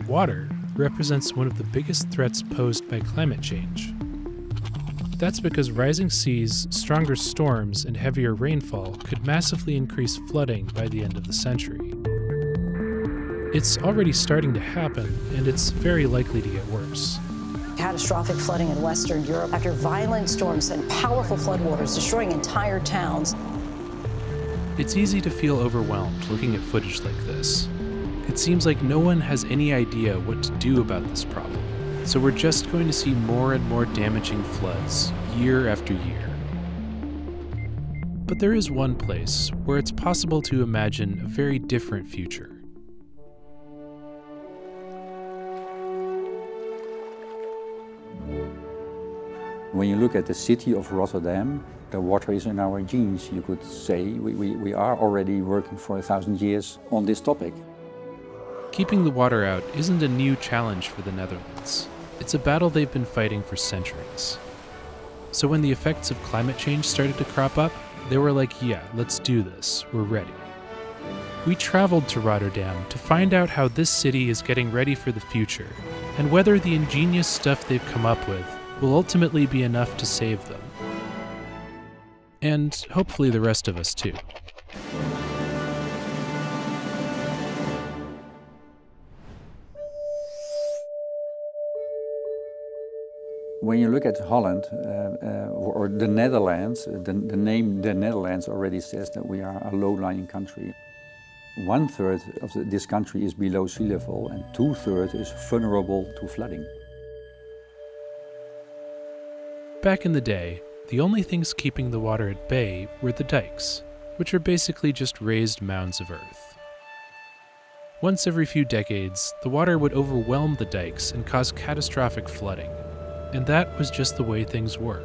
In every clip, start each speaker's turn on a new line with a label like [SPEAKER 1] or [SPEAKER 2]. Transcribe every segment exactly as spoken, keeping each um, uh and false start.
[SPEAKER 1] water represents one of the biggest threats posed by climate change. That's because rising seas, stronger storms, and heavier rainfall could massively increase flooding by the end of the century. It's already starting to happen, and it's very likely to get worse.
[SPEAKER 2] Catastrophic flooding in Western Europe after violent storms sent powerful floodwaters destroying entire towns.
[SPEAKER 1] It's easy to feel overwhelmed looking at footage like this. It seems like no one has any idea what to do about this problem, so we're just going to see more and more damaging floods year after year. But there is one place where it's possible to imagine a very different future.
[SPEAKER 3] When you look at the city of Rotterdam, the water is in our genes, you could say. We, we, we are already working for a thousand years on this topic.
[SPEAKER 1] Keeping the water out isn't a new challenge for the Netherlands. It's a battle they've been fighting for centuries. So when the effects of climate change started to crop up, they were like, yeah, let's do this, we're ready. We traveled to Rotterdam to find out how this city is getting ready for the future, and whether the ingenious stuff they've come up with will ultimately be enough to save them. And hopefully the rest of us too.
[SPEAKER 3] When you look at Holland uh, uh, or the Netherlands, the, the name the Netherlands already says that we are a low-lying country. One third of the, this country is below sea level and two thirds is vulnerable to flooding.
[SPEAKER 1] Back in the day, the only things keeping the water at bay were the dikes, which are basically just raised mounds of earth. Once every few decades, the water would overwhelm the dikes and cause catastrophic flooding, and that was just the way things were.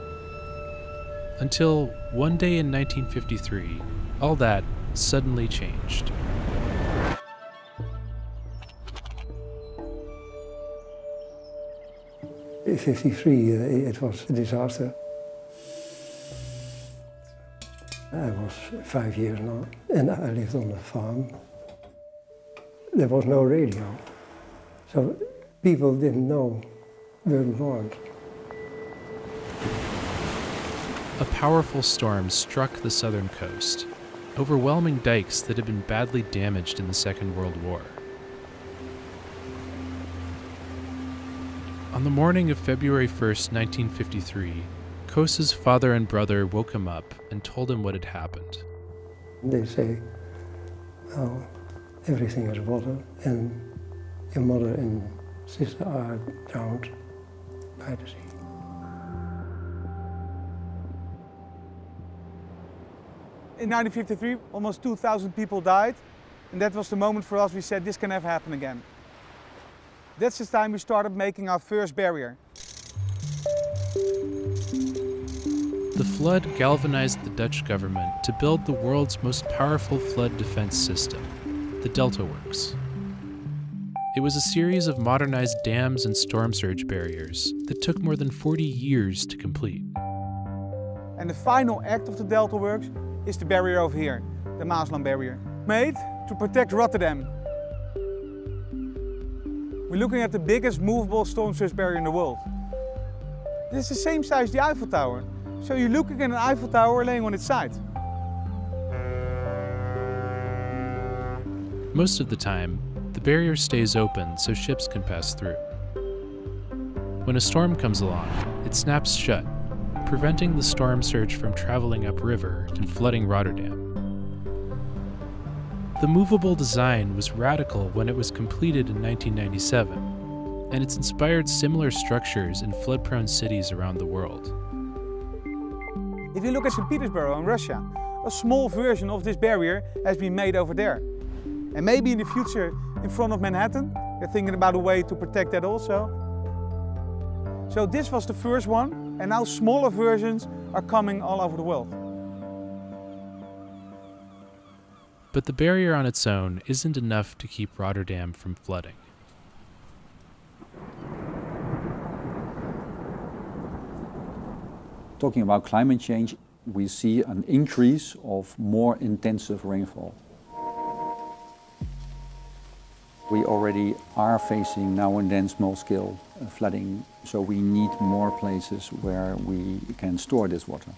[SPEAKER 1] Until one day in nineteen fifty-three, all that suddenly changed.
[SPEAKER 4] In fifty-three, uh, it was a disaster. I was five years now, and I lived on a farm. There was no radio, so people didn't know where we were.
[SPEAKER 1] A powerful storm struck the southern coast, overwhelming dikes that had been badly damaged in the Second World War. On the morning of February first, nineteen fifty-three, Koos's father and brother woke him up and told him what had happened.
[SPEAKER 4] They say, oh, everything is water, and your mother and sister are drowned by the sea.
[SPEAKER 5] In nineteen fifty-three, almost two thousand people died, and that was the moment for us we said this can never happen again. That's the time we started making our first barrier.
[SPEAKER 1] The flood galvanized the Dutch government to build the world's most powerful flood defense system, the Delta Works. It was a series of modernized dams and storm surge barriers that took more than forty years to complete.
[SPEAKER 5] And the final act of the Delta Works is the barrier over here, the Maasland barrier, made to protect Rotterdam. We're looking at the biggest movable storm surge barrier in the world. This is the same size as the Eiffel Tower. So you're looking at an Eiffel Tower laying on its side.
[SPEAKER 1] Most of the time, the barrier stays open so ships can pass through. When a storm comes along, it snaps shut, preventing the storm surge from traveling upriver and flooding Rotterdam. The movable design was radical when it was completed in nineteen ninety-seven, and it's inspired similar structures in flood-prone cities around the world.
[SPEAKER 5] If you look at Saint Petersburg in Russia, a small version of this barrier has been made over there. And maybe in the future, in front of Manhattan, they're thinking about a way to protect that also. So this was the first one, and now smaller versions are coming all over the world.
[SPEAKER 1] But the barrier on its own isn't enough to keep Rotterdam from flooding.
[SPEAKER 3] Talking about climate change, we see an increase of more intensive rainfall. We already are facing now and then small-scale uh, flooding, so we need more places where we can store this water.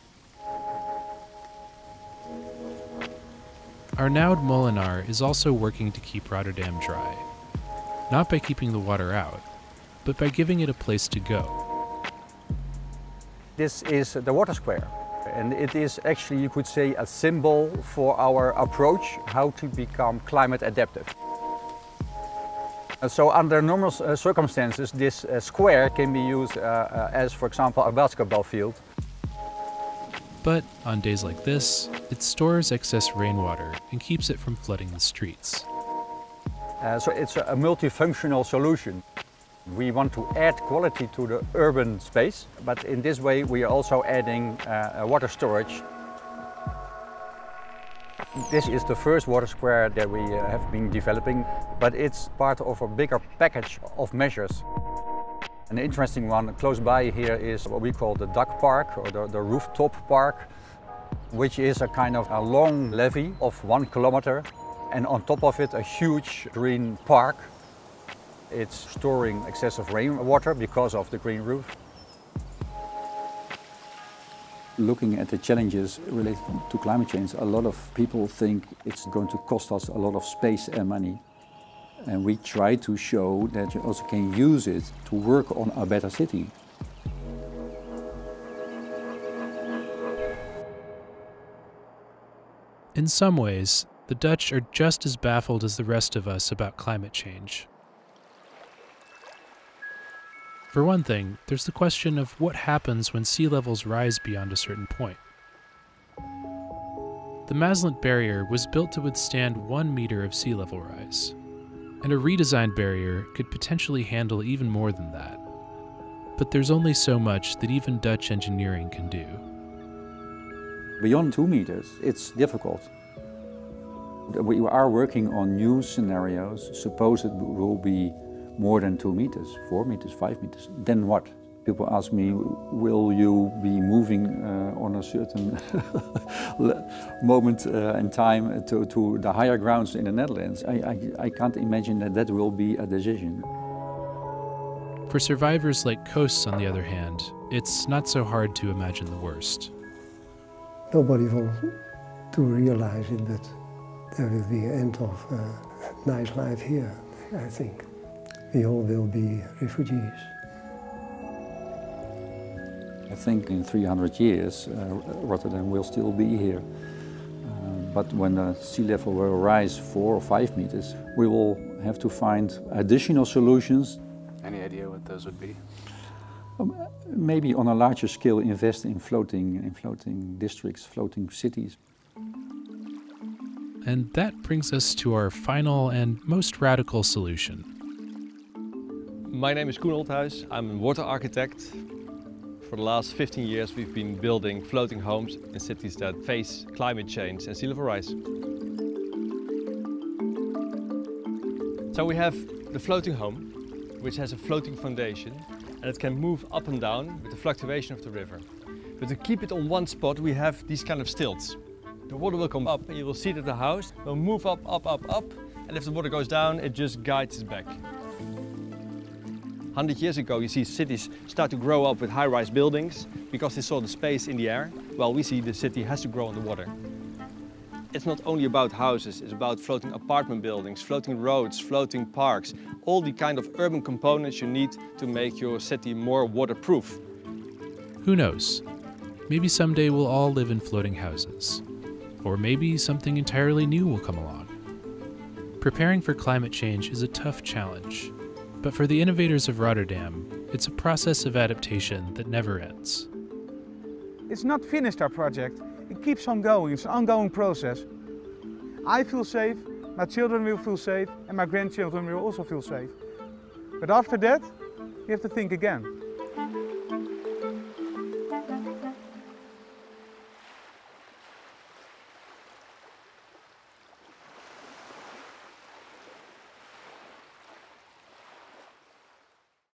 [SPEAKER 1] Arnoud Molenaar is also working to keep Rotterdam dry, not by keeping the water out, but by giving it a place to go.
[SPEAKER 6] This is the water square, and it is actually, you could say, a symbol for our approach how to become climate adaptive. So under normal uh, circumstances, this uh, square can be used uh, uh, as, for example, a basketball field.
[SPEAKER 1] But on days like this, it stores excess rainwater and keeps it from flooding the streets.
[SPEAKER 6] Uh, so it's a, a multifunctional solution. We want to add quality to the urban space, but in this way we are also adding uh, water storage. This is the first water square that we uh, have been developing, but it's part of a bigger package of measures. An interesting one close by here is what we call the duck park, or the, the rooftop park, which is a kind of a long levee of one kilometer, and on top of it a huge green park. It's storing excessive rainwater because of the green roof.
[SPEAKER 3] Looking at the challenges related to climate change, a lot of people think it's going to cost us a lot of space and money. And we try to show that you also can use it to work on a better city.
[SPEAKER 1] In some ways, the Dutch are just as baffled as the rest of us about climate change. For one thing, there's the question of what happens when sea levels rise beyond a certain point. The Maasland barrier was built to withstand one meter of sea level rise, and a redesigned barrier could potentially handle even more than that. But there's only so much that even Dutch engineering can do.
[SPEAKER 3] Beyond two meters, it's difficult. We are working on new scenarios. Suppose it will be more than two meters, four meters, five meters. Then what? People ask me, will you be moving uh, on a certain moment uh, in time to, to the higher grounds in the Netherlands? I, I, I can't imagine that that will be a decision.
[SPEAKER 1] For survivors like Koos, on the other hand, it's not so hard to imagine the worst.
[SPEAKER 4] Nobody wants to realize it, but there will be an end of uh, nice life here, I think. We all will be refugees.
[SPEAKER 3] I think in three hundred years, uh, Rotterdam will still be here. Uh, but when the sea level will rise four or five meters, we will have to find additional solutions.
[SPEAKER 7] Any idea what those would be?
[SPEAKER 3] Um, maybe on a larger scale, invest in floating, in floating districts, floating cities.
[SPEAKER 1] And that brings us to our final and most radical solution.
[SPEAKER 8] My name is Koos. I'm a water architect. For the last fifteen years we've been building floating homes in cities that face climate change and sea level rise. So we have the floating home, which has a floating foundation, and it can move up and down with the fluctuation of the river. But to keep it on one spot we have these kind of stilts. The water will come up and you will see that the house will move up, up, up, up, and if the water goes down it just guides it back. one hundred years ago you see cities start to grow up with high-rise buildings because they saw the space in the air. Well, we see the city has to grow on the water. It's not only about houses, it's about floating apartment buildings, floating roads, floating parks, all the kind of urban components you need to make your city more waterproof.
[SPEAKER 1] Who knows? Maybe someday we'll all live in floating houses. Or maybe something entirely new will come along. Preparing for climate change is a tough challenge. But for the innovators of Rotterdam, it's a process of adaptation that never ends.
[SPEAKER 5] It's not finished, our project. It keeps on going. It's an ongoing process. I feel safe, my children will feel safe, and my grandchildren will also feel safe. But after that, you have to think again.